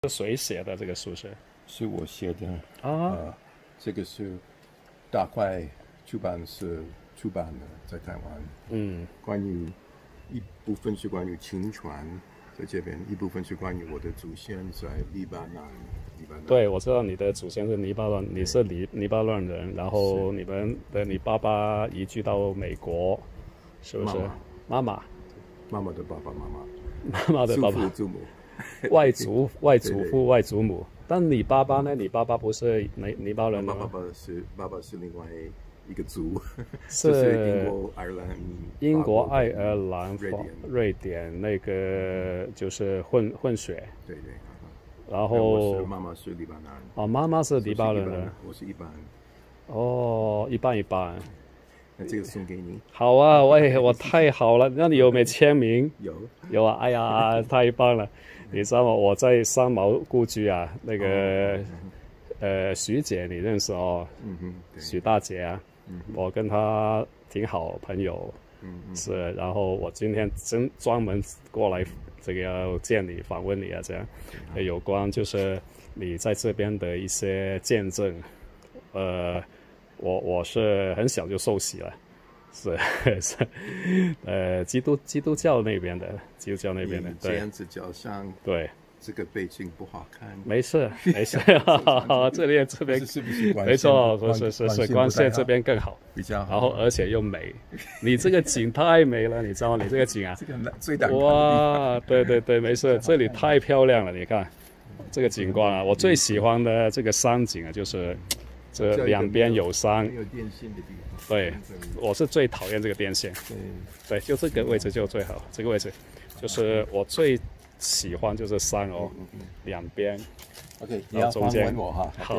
是谁写的这个书是？ 是我写的啊， 这个是大块出版社出版的，在台湾。关于一部分是关于清传在这边，一部分是关于我的祖先在黎巴嫩。 对，我知道你的祖先是黎巴嫩，你是黎巴嫩人，然后你爸爸移居到美国，是不是？妈妈的爸爸妈妈。 妈妈的爸爸、 祖母、 外祖父、外祖母。但你爸爸呢？你爸爸不是黎巴嫩的吗？ 爸爸是另外一个族， 是英国、 爱尔兰、瑞典那个就是混血。 对。 然后妈妈是黎巴嫩。 哦，妈妈是黎巴嫩人， 我是一般。 哦，一般。 那这个送给你。 好啊，喂，我太好了。那你有没有签名？ 有啊，哎呀，太棒了！你知道吗？我在三毛故居啊，那个徐姐你认识哦？徐大姐啊，我跟她挺好朋友。是，然后我今天专门过来这个要见你访问你啊，这样有关就是你在这边的一些见证。我是很小就受洗了，是基督教那边的， 这样子脚上对。 这个背景不好看， 没事，这边是不是没错，是光线这边更好， 比较好， 然后而且又美。你这个景太美了，你知道吗？你这个景啊， 这个最难看的哇，对，没事，这里太漂亮了，你看这个景观啊，我最喜欢的这个山景啊，就是这两边有山， 有电线的地方。 对，我是最讨厌这个电线，对，就这个位置就最好，这个位置就是我最喜欢就是山哦，两边 ，OK， 你要中间我哈， 好，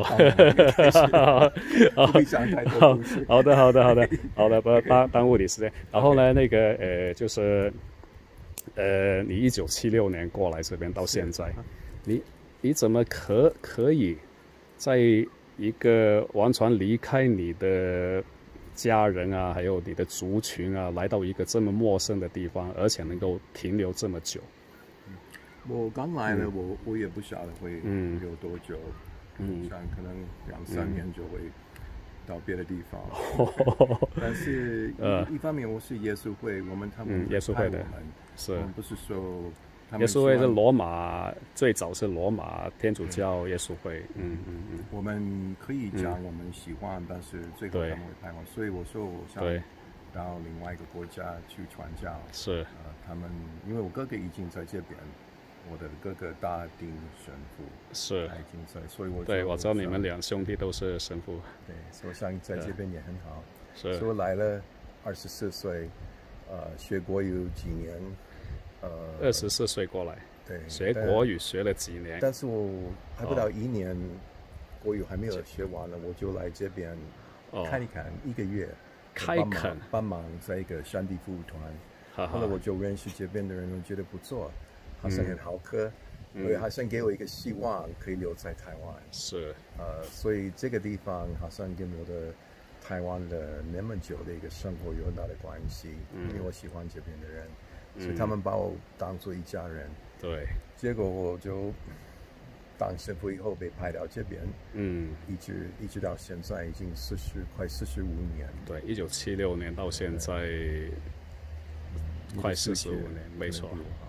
好的，不耽误你时间。然后呢，那个就是你1976年过来这边到现在，你怎么可以在一个完全离开你的家人啊，还有你的族群啊，来到一个这么陌生的地方，而且能够停留这么久？ 我刚来了，我也不晓得会有多久，像可能2-3年就会到别的地方。但是一方面我是耶稣会，他们耶稣会的，是我们不是说耶稣会是罗马，最早是罗马天主教耶稣会。 我们可以讲我们喜欢，但是最后他们会排完，所以我说我想到另外一个国家去传教。 是他们因为我哥哥已经在这边。我的哥哥大丁神父是， 所以我知道你们2兄弟都是神父。 对，所以我想在这边也很好。 是， 所以我来了24岁，学国语几年 ，24岁过来，对，学国语学了几年， 但是我还不到1年，国语还没有学完了，我就来这边看一看1个月，帮忙在一个山地服务团，后来我就认识这边的人，我觉得不错。好像很好客，好像给我一个希望可以留在台湾。 是， 所以这个地方好像跟我的台湾的那么久的一个生活有很大的关系，因为我喜欢这边的人，所以他们把我当做一家人。 对， 结果我就当神父以后被派到这边，一直到现在已经快45年。 对，1976年到现在快45年，没错。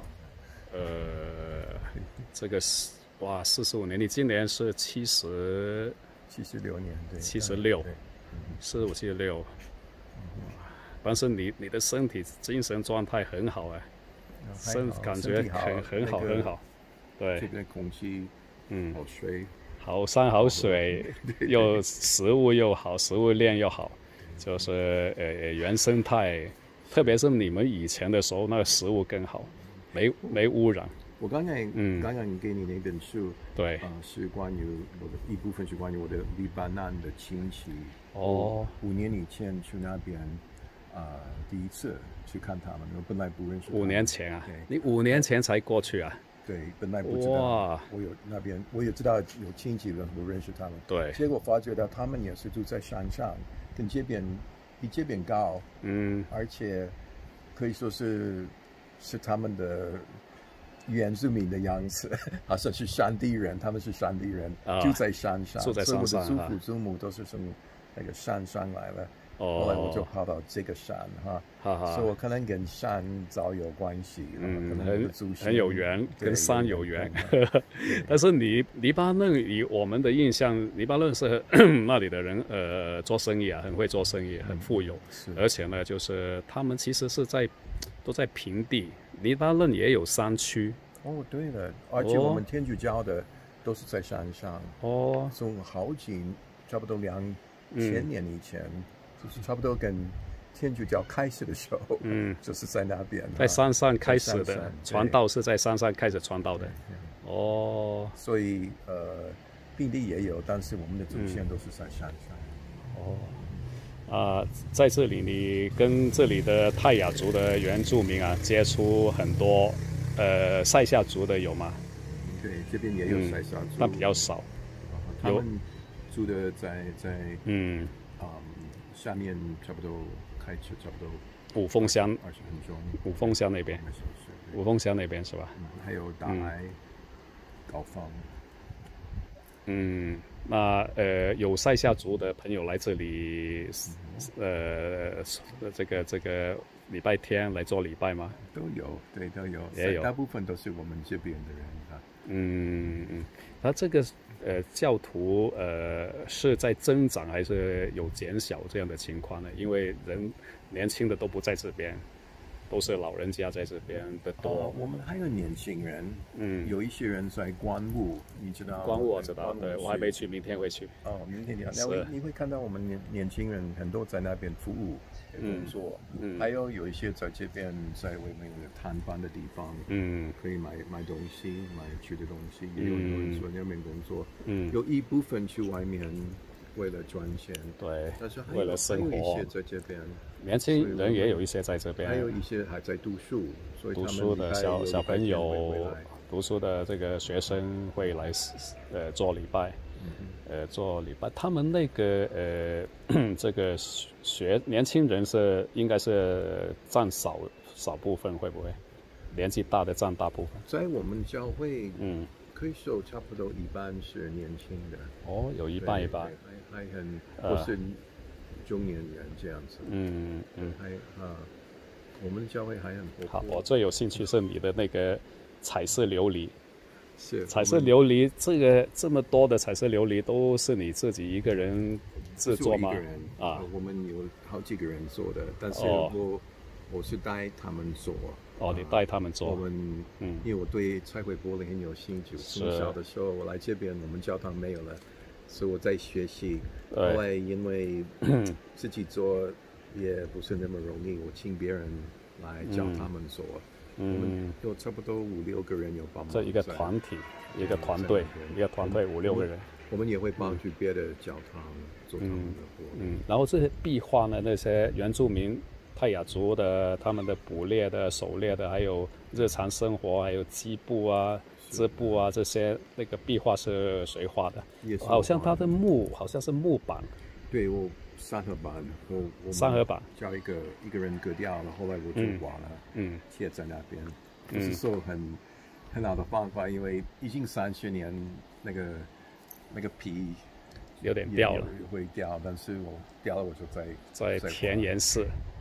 这个是哇，45年，你今年是76 年，对 ，76，45、76，但是你的身体精神状态很好哎，感觉很好，对， 这边空气好水， 好山好水，又食物又好，食物链又好，就是原生态，特别是你们以前的时候，那个食物更好。没污染。 我刚刚给你那本书， 对， 是关于我的一部分是关于我的黎巴嫩的亲戚。 5 年以前去那边，第一次去看他们，我本来不认识。 5年前啊？你5年前才过去啊？ 对，本来不知道。我也知道有亲戚人，我认识他们。 对。 结果发觉到他们也是住在山上，跟这边比这边高。而且可以说是他们的原住民的样子，好像是山地人，他们是山地人，住在山上， 住在山上， 所以我的祖父祖母都是从那个山上来了。后来我就跑到这个山所以我可能跟山早有关系，可能很有缘，跟山有缘。但是黎巴嫩以我们的印象，黎巴嫩是那里的人做生意啊，很会做生意，很富有，而且呢，就是他们其实是都在平地，黎巴嫩也有山区。 哦，对了，而且我们天主教的都是在山上。从差不多2000年以前。就是差不多跟天主教开始的时候，就是在那边， 在山上开始的传道是在山上开始传道的。 所以平地也有，但是我们的祖先都是在山上。在这里你跟这里的泰雅族的原住民啊接触很多，塞夏族的有吗？ 对，这边也有塞夏族， 但比较少。 他们住的在下面差不多开车差不多五峰乡 20分钟， 五峰乡那边，五峰乡那边是吧？ 还有大来高方。 那有塞夏族的朋友来这里，这个礼拜天来做礼拜吗？ 都有，对，都有， 也有， 大部分都是我们这边的人他这个教徒是在增长还是有减少这样的情况呢？因为年轻的都不在这边，都是老人家在这边的多。 我们还有年轻人，有一些人在观雾，你知道？ 观雾我知道，对，我还没去，明天会去。 明天你会看到我们年轻人很多在那边服务工作，还有一些在这边在外面的摊贩的地方，可以买东西，买吃的东西，也有人在那边工作，有一部分去外面为了赚钱， 对， 但是为了生活， 还有一些在这边。 年轻人也有一些在这边， 还有一些还在读书，所以读书的小朋友，读书的这个学生会来做礼拜，做礼拜。他们那个这个年轻人应该是占少部分，会不会？年纪大的占大部分。 在我们教会，可以说差不多一半是年轻的。 有一半一半， 还很不是中年人这样子。我们教会还很活泼。 好，我最有兴趣是你的那个彩色琉璃。 是彩色琉璃，这么多的彩色琉璃都是你自己一个人制作吗？ 我们有好几个人做的，但是我是带他们做。 你带他们做。 我们因为我对彩绘玻璃很有兴趣，从小的时候我来这边，我们教堂没有了。所以我在学习，后来因为自己做也不是那么容易，我请别人来教他们做。我们有差不多5-6个人有帮忙。 这一个团体，一个团队5-6个人。 我们也会帮助别的教堂做他们的活。 然后这些壁画呢，那些原住民泰雅族的他们的捕猎的、狩猎的，还有日常生活，还有织布啊、织布啊这些，那个壁画是谁画的？好像它的好像是木板。对， 我三合板，我三合板叫一个人割掉了，后来我就挖了，贴在那边。不是说很好的方法，因为已经30年，那个皮有点掉了， 会掉，但是我掉了我就再填颜色。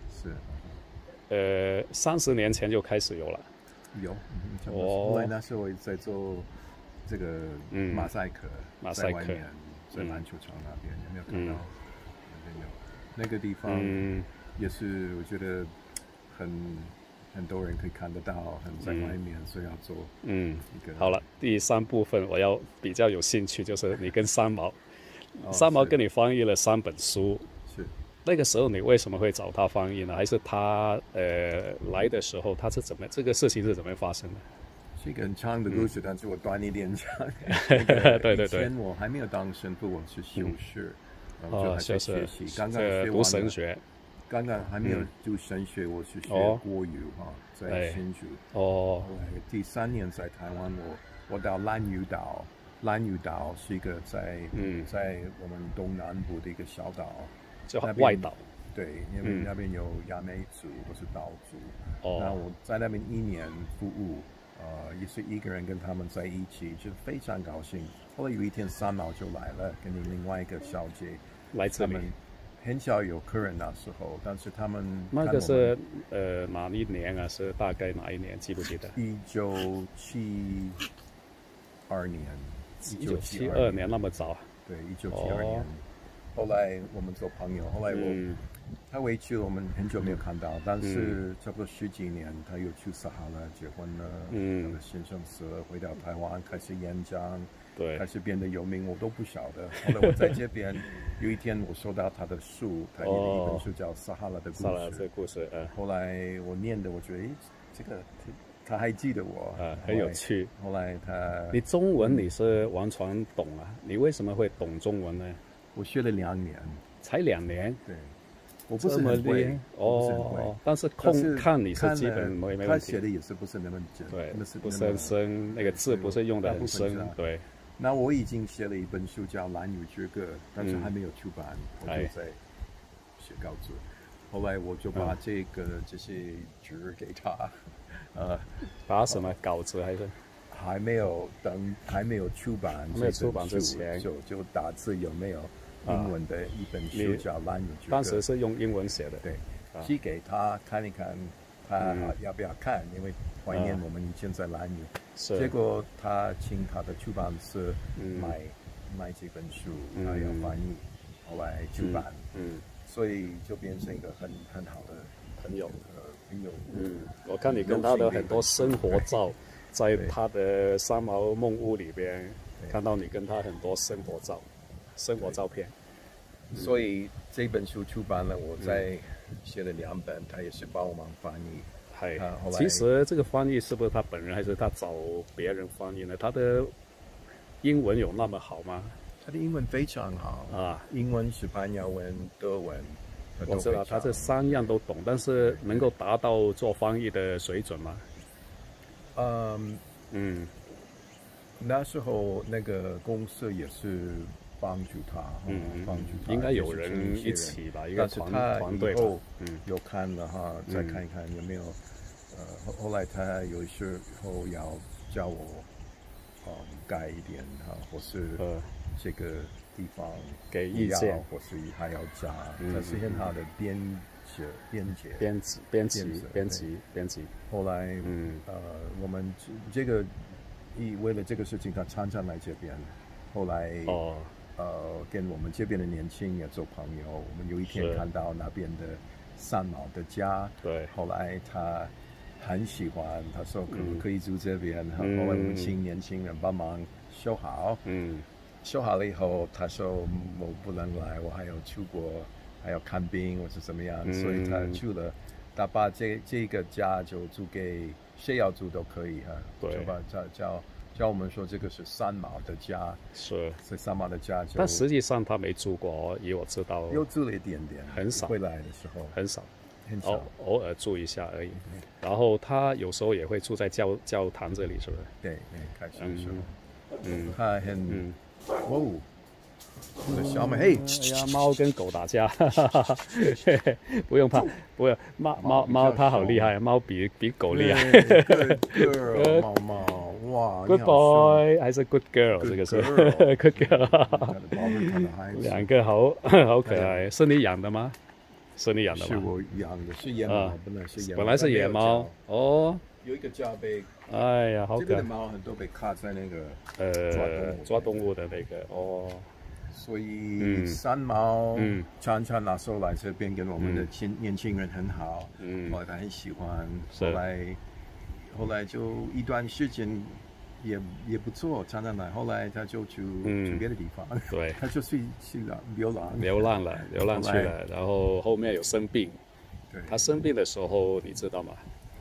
是 ，30年前就开始有了。 有，后来那时候我在做这个马赛克，在外面，在篮球场那边，有没有看到？那边有那个地方，也是我觉得很多人可以看得到，很在外面，所以要做一个。 好了，第3部分我要比较有兴趣，就是你跟三毛，三毛跟你翻译了3本书。 是。 那个时候你为什么会找他翻译呢？还是他来的时候他是这个事情是怎么发生的？ 是一个很长的故事，但是我短一点讲。 对。以前我还没有当神父，我是修士，就还在学习，刚刚读神学， 刚刚还没有读神学，我是学国语在新竹。第3年在台湾，我到兰屿岛。兰屿岛是一个在我们东南部的一个小岛。 叫外岛， 对，因为那边有雅美族，都是岛族。那我在那边1年服务， 也是一个人跟他们在一起，就非常高兴。后来有一天三毛就来了，跟你另外一个小姐来这里。 很少有客人那时候，但是他们那个是哪一年啊？是大概哪一年？记不记得 ？1972年。 1972年那么早？ 对，1972年。后来我们做朋友，后来他回去了，我们很久没有看到，但是差不多10几年，他又去撒哈拉结婚了，他的先生死了，回到台湾开始演讲。 对， 开始变得有名，我都不晓得。后来我在这边，有一天我收到他的书，他有一本书叫《撒哈拉的故事》。 撒哈拉这个故事， 后来我念的，我觉得，这个他还记得我， 很有趣。 后来你中文你是完全懂啊？你为什么会懂中文呢？ 我学了2年， 才2年。 对，我不是很会但是看你是基本没问题。 他写的也是不是那么准， 对，不是很深，那个字不是用的很深，对。 那我已经写了一本书叫《兰屿之歌》，但是还没有出版，我就在写稿子。后来我就把这些纸给他， 把什么稿子还是还没有出版， 没有出版之前就打字有没有英文的一本书叫《兰屿之歌》， 当时是用英文写的， 对，寄给他看一看，他要不要看？因为怀念我们以前在兰屿。结果他请他的出版社买这本书，他要翻译，后来出版，所以就变成一个很好的朋友。 我看你跟他的很多生活照，在他的三毛梦屋里边看到你跟他很多生活照片。 所以这本书出版了，我再写了2本，他也是帮我忙翻译。 其实这个翻译是不是他本人，还是他找别人翻译呢？他的英文有那么好吗？ 他的英文非常好啊，英文、西班牙文、德文， 我知道他这3样都懂，但是能够达到做翻译的水准吗？ 那时候那个公司也是帮助他， 应该有人一起吧，一个团队吧。 有看了哈，再看一看有没有。后来他有时候要叫我改一点哈，或是这个地方给意见， 或是还要加，这是很好的编辑。后来我们这个为了这个事情，他常常来这边。后来跟我们这边的年轻人也做朋友。我们有一天看到那边的三毛的家， 对， 后来他很喜欢，他说可不可以住这边？后来我们请年轻人帮忙修好，修好了以后，他说我不能来，我还要出国，还要看病或是怎么样，所以他去了，他把这个家就租给谁要住都可以哈，就把叫我们说这个是三毛的家，是三毛的家， 但实际上他没住过，以我知道， 又住了一点点， 很少， 回来的时候很少，偶尔住一下而已。然后他有时候也会住在教堂这里，是不是？ 对，开始的时候，他很哦。小美，嘿， 猫跟狗打架，不用怕，不用猫它好厉害，猫比狗厉害。 猫，哇 ，Good boy 还是 Good girl？ 这个是 Good girl， 2个好可爱，是你养的吗？是你养的吗？ 是我养的，是野猫， 本来是野猫哦。 有一个家被， 哎呀，好可爱。 这边的猫很多被卡在那个抓动物的那个哦。 所以三毛常常那时候来这边跟我们的年轻人很好，后来他很喜欢，后来就一段时间也不错，常常来，后来他就去别的地方， 对， 他就是流浪去了，然后后面有生病， 对， 他生病的时候你知道吗？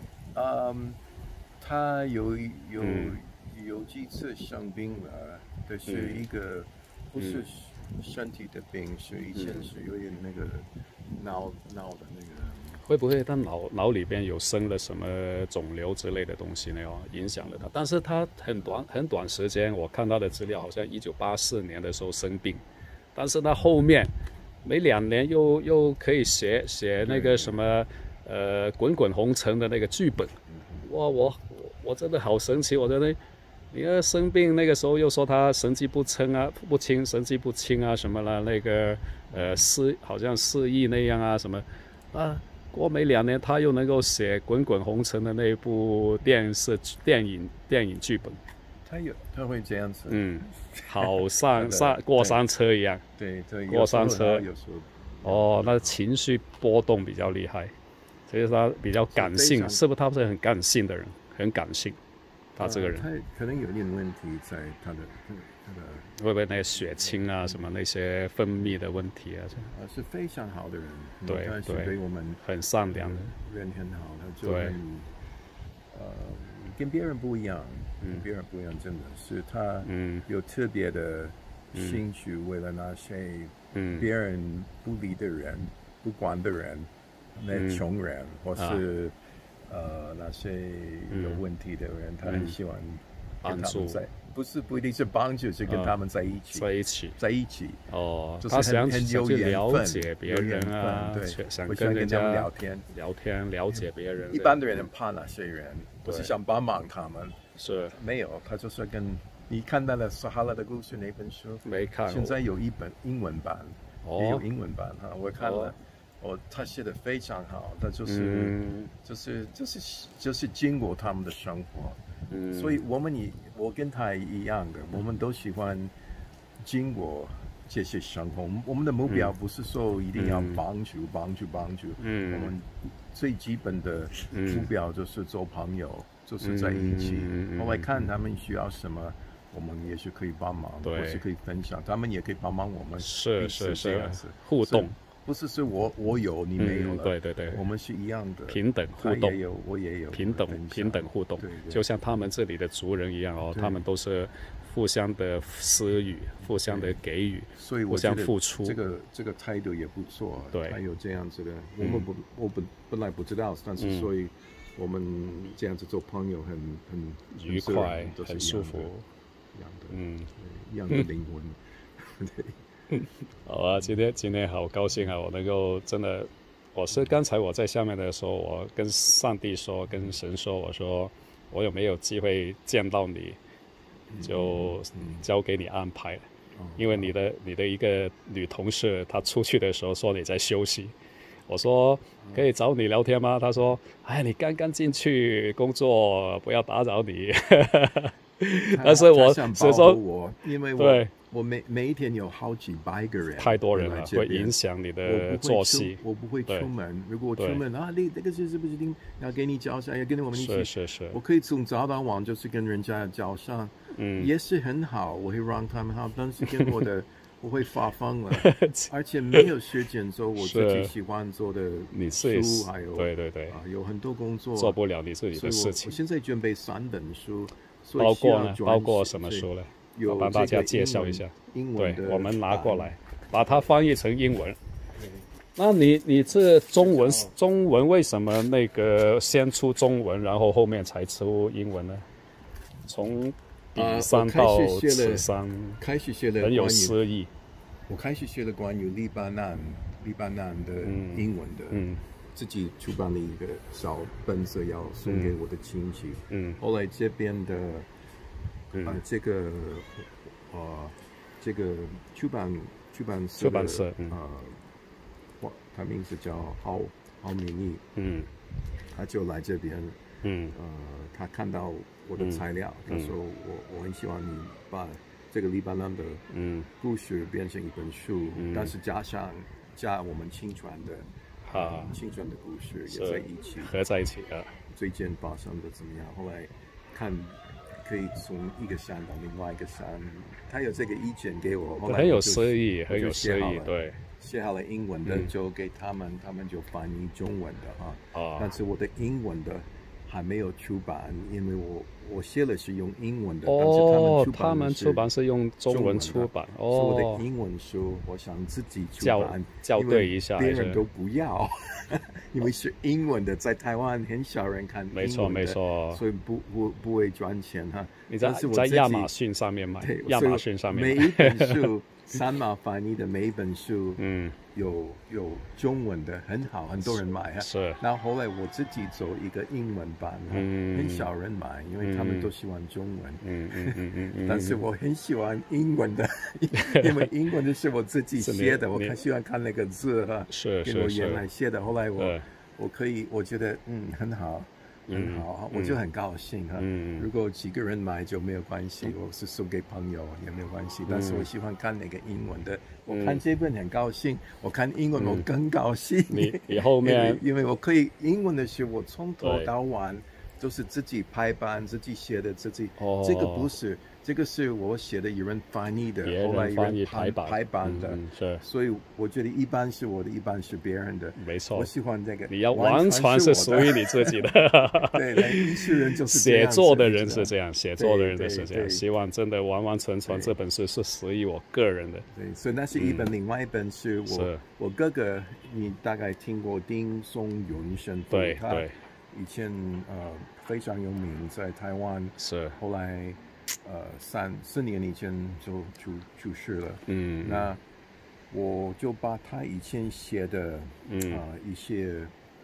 他有几次生病了，这是一个不是身体的病，是以前是有点那个脑的那个。 会不会他脑里边有生了什么肿瘤之类的东西呢？影响了他？但是他很短时间，我看他的资料好像1984年的时候生病，但是他后面没2年又可以写那个什么滚滚红尘的那个剧本。哇， 我真的好生气，我觉得你要生病那个时候又说他神志不清啊，神志不清啊什么了，那个好像失忆那样啊什么啊，过没2年他又能够写《滚滚红尘》的那一部电影剧本。 他会这样子， 好过山车一样， 对， 过山车有时候那情绪波动比较厉害，所以他比较感性，是不是？他是很感性的人，很感性，他这个人， 他可能有点问题在他的会不会那些血清啊什么那些分泌的问题啊？ 是非常好的人， 对， 对我们很善良的人，很好，他就跟别人不一样，真的是他有特别的兴趣，为了那些别人不理的人、不管的人，那穷人或是那些有问题的人，他很喜欢跟他们不一定是帮助，是跟他们在一起。 他想去了解别人啊， 对， 想跟人家聊天， 了解别人。 一般的人很怕那些人，不是想帮忙他们， 是没有，他就是跟你看到了《撒哈拉的故事》那本书， 没看， 现在有一本英文版，也有英文版哈，我看了。他写的非常好，他就是经过他们的生活，所以我跟他一样的，我们都喜欢经过这些生活。我们的目标不是说一定要帮助，我们最基本的目标就是做朋友，就是在一起。后来看他们需要什么，我们也许可以帮忙，或是可以分享，他们也可以帮忙我们， 是互动。 不是我有你没有了， 对， 我们是一样的， 平等互动， 我也有平等互动，就像他们这里的族人一样他们都是互相的施予，互相的给予， 所以互相付出， 这个态度也不错， 对， 还有这样子的，我本来不知道，但是所以我们这样子做朋友很愉快，很舒服， 一样的灵魂，对。 好啊，今天好高兴啊！我能够真的，刚才我在下面的时候，我跟上帝说，跟神说，我说我有没有机会见到你，就交给你安排。因为你的一个女同事，她出去的时候说你在休息，我说可以找你聊天吗？她说，哎，你刚刚进去工作，不要打扰你。但是我想保护我，因为我每一天有好几百个人， 太多人了，会影响你的作息。 我不会出门，如果我出门你那个是不是要给你交上，要跟我们一起？ 是。 我可以从早到晚就是跟人家交上，也是很好，我会让他们好，但是跟我会发疯了，而且没有时间做我自己喜欢做的书，还有对有很多工作做不了你自己的事情。 我现在准备3本书， 包括什么书呢？我帮大家介绍一下。对，我们拿过来，把它翻译成英文。那你这中文为什么那个先出中文，然后后面才出英文呢？从底山到此山， 开始写了很有诗意。 我开始写了关于黎巴嫩的英文的，自己出版了一个小本子，要送给我的亲戚。后来这边的这个出版社他名字叫郝明义，他就来这边，他看到我的材料，他说我很希望你把这个黎巴嫩的故事变成一本书，但是加我们清传的故事也在一起， 合在一起啊。 最近发生的怎么样？后来看可以从一个山到另外一个山，他有这个意见给我， 很有诗意，很有诗意，对。 写好了英文的就给他们，他们就翻译中文的哈。但是我的英文的还没有出版，因为我写的是用英文的， 哦， 但是他们出版是用中文出版，哦， 是我的英文书，我想自己出版， 校对一下， 别人都不要，因为是英文的，在台湾很少人看英文的， 没错没错， 所以不会赚钱哈。 你在亚马逊上面买，亚马逊上面每一本书，三毛翻译的每一本书，有中文的很好，很多人买哈。 是。 然后后来我自己做一个英文版，很少人买，因为他们都喜欢中文。但是我很喜欢英文的，因为英文的是我自己写的，我很喜欢看那个字哈。 是。 跟我原来写的，后来我可以，我觉得很好。很好，我就很高兴哈。如果几个人买就没有关系，我是送给朋友也没有关系。但是我喜欢看那个英文的，我看这本很高兴，我看英文我更高兴。 你后面因为我可以英文的书，我从头到晚都是自己排版、自己写的，自己。这个不是。这个是我写的，有人翻译的，后来有人排版的， 是。 所以我觉得一半是我的，一半是别人的。 没错， 我喜欢这个。 你要完全是属于你自己的。 对，艺术人就是写作的人是这样，写作的人是这样。希望真的完完全全这本书是属于我个人的。 对，所以那是一本，另外一本是我哥哥，你大概听过丁松云神父？ 对， 以前非常有名，在台湾。 是。 后来。4年以前就出事了。那我就把他以前写的一些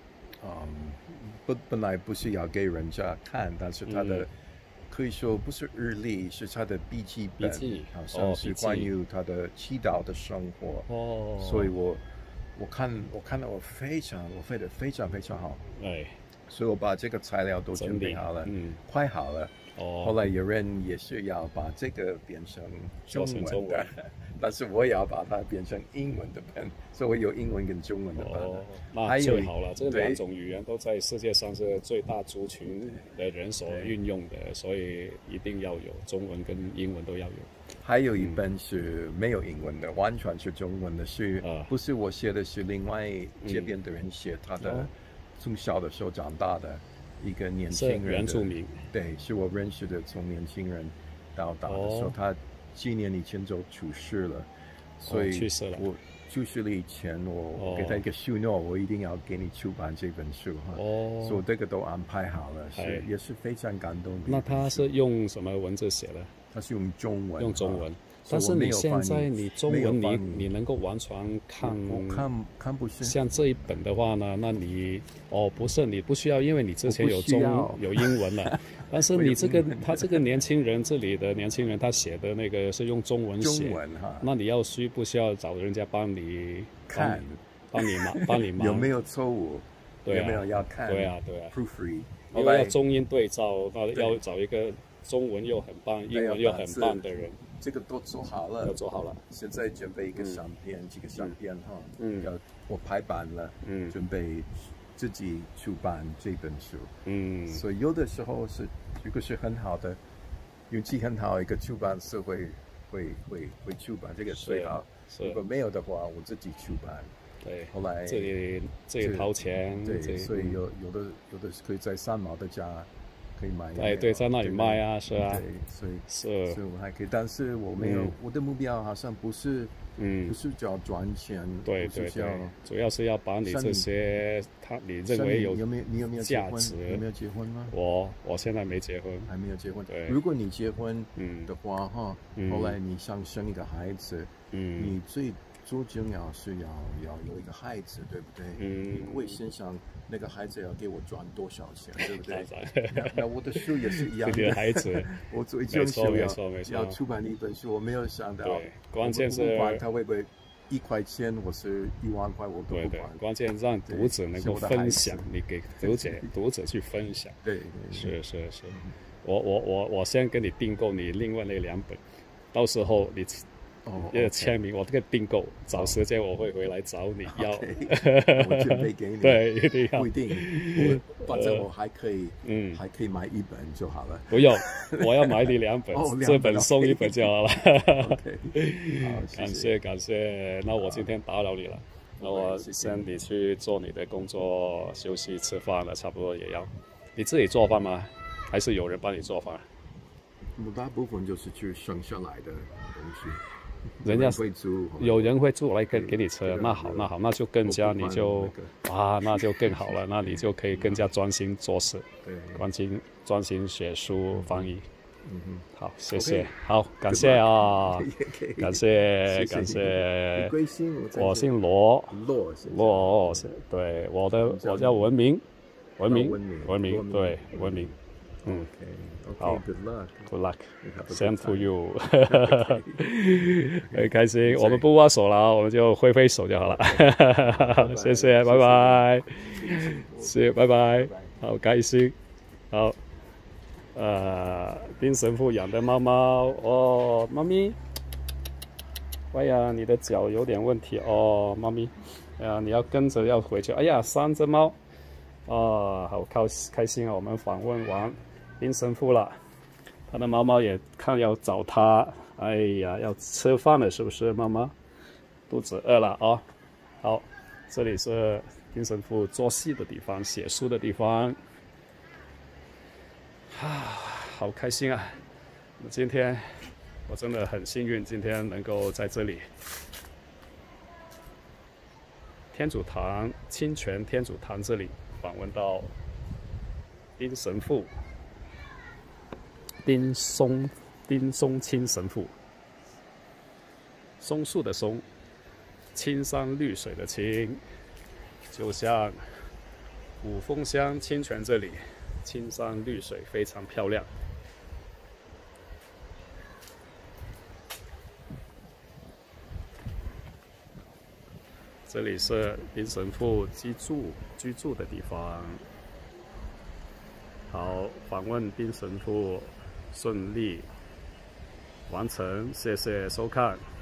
本来不是要给人家看，但是他的可以说不是日历，是他的笔记本，好像是关于他的祈祷的生活。所以我看到我觉得非常非常好。所以我把这个材料都准备好了，快好了。后来有人也是要把这个变成中文的，但是我也要把它变成英文的本，所以我有英文跟中文的本。 那最好了，这两种语言都在世界上是最大族群的人所运用的，所以一定要有中文跟英文都要有。 还有一本是没有英文的，完全是中文的，是不是我写的？是另外这边的人写，他的从小的时候长大的。一个年轻人， 原住民， 对，是我认识的，从年轻人到大的时候，他7年以前就出事了，所以我出事了以前，我给他一个承诺，我一定要给你出版这本书哈，所以这个都安排好了，也是非常感动。 那他是用什么文字写的？ 他是用中文， 用中文。但是你现在你中文你能够完全看， 我看不是。 像这一本的话呢，那你不是你不需要，因为你之前有英文了。但是你他这个年轻人这里的年轻人他写的那个是用中文写，那你需不需要找人家帮你看， 帮你忙？ 有没有错误？有没有要看？ 对啊。 proofread， 因为要中英对照，那要找一个中文又很棒、英文又很棒的人。 这个都做好了， 都做好了。 现在准备一个相片，几个相片哈，我排版了，准备自己出版这本书。所以有的时候如果是很好的运气很好，一个出版社会出版这个最好。如果没有的话，我自己出版。 对， 后来自己掏钱。 对，所以有的可以在3毛的家。可以买， 对，在那里卖啊，是啊， 对，所以我还可以，但是我没有，我的目标好像不是只要赚钱， 对，主要是要把你这些你认为你有没有价值？ 有没有结婚吗？ 我现在没结婚， 还没有结婚。 对， 如果你结婚的话哈，后来你想生一个孩子，你最重要是要有一个孩子，对不对？你会先想那个孩子要给我赚多少钱，对不对？那我的书也是一样的。 你的孩子， 我最重要要出版一本书，我没有想到。 对，关键是不管他会不会1块钱，我是1万块，我都不管。 关键让读者能够分享，你给读者去分享。 对， 是。我先给你订购你另外那2本，到时候你。签名，我这个订购，找时间我会回来找你要。 我准备给你。 对，一定要。 不一定，反正我还可以买1本就好了。 不用，我要买你2本，这本送1本就好了。感谢，那我今天打扰你了，那我先你去做你的工作，休息吃饭了，差不多也要。你自己做饭吗？ 还是有人帮你做饭？ 我大部分就是去省下来的东西。 人家会煮， 有人会煮来给你吃，那好，那就更加你就那就更好了，那你就可以更加专心做事，专心写书翻译。好，谢谢，好，感谢啊，感谢。我姓罗，对，我叫文明，对，文明。好 ，Good luck，Same to you 很开心，我们不握手了，我们就挥挥手就好了。谢谢，拜拜，拜拜，好开心，好。丁神父养的猫猫哦，猫咪，哎呀，你的脚有点问题哦，猫咪，哎呀，你要跟着要回去，哎呀，3只猫，好开心啊！我们访问完丁神父了，他的猫猫也看要找他，哎呀，要吃饭了是不是？猫猫肚子饿了哦。好，这里是丁神父做戏的地方，写书的地方。好开心啊！今天我真的很幸运，今天能够在这里天主堂清泉天主堂这里访问到丁神父，丁松青神父，松树的松，青山绿水的青，就像五峰乡清泉这里。青山绿水非常漂亮。这里是丁神父居住的地方。好，访问丁神父顺利完成，谢谢收看。